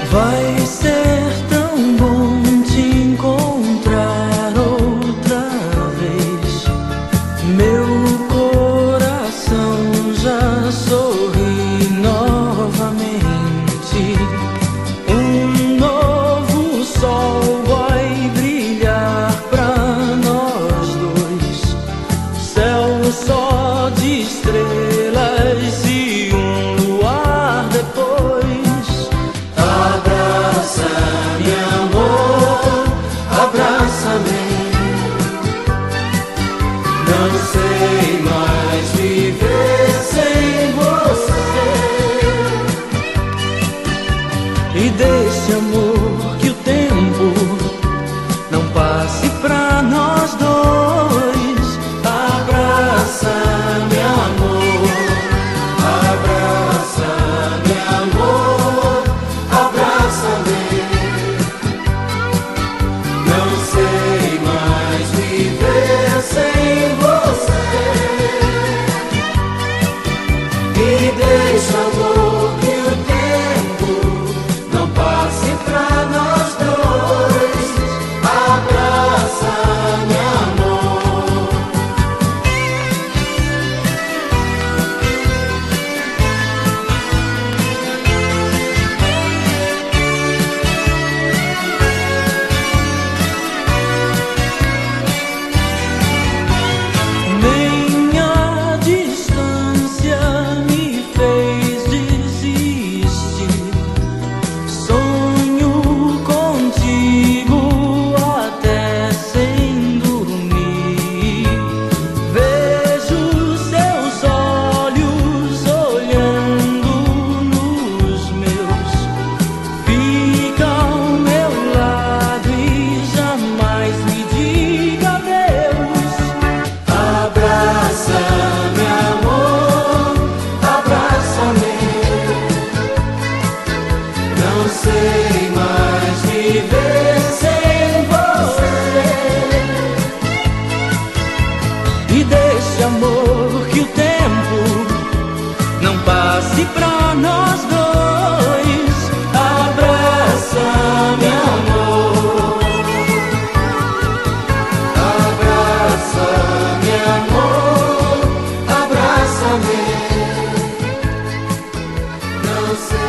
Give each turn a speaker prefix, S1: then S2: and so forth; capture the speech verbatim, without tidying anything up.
S1: Vai ser tão bom te encontrar outra vez. Meu coração já sorri novamente. Um novo sol vai brilhar pra nós dois. Céu só de estrelas e um luar depois. Abraça-me, amor, abraça-me. Não sei mais viver sem você. E desse amor que o tempo não passe pra nós dois. Abraça-me, amor, abraça-me, amor, abraça-me. Não sei mais viver sem você. E deixa, amor, que o tempo não passe pra nós dois. Abraça-me, amor. Nem a distância me fez desistir. Sonho contigo até sem dormir. Vejo seus olhos olhando nos meus. Fica ao meu lado e jamais me diga adeus. Abraça-me, amor, abraça-me. Não sei mais viver sem você. E deixe, amor, que o tempo não passe pra nós dois. Abraça-me, amor, abraça-me, amor, abraça-me. Não sei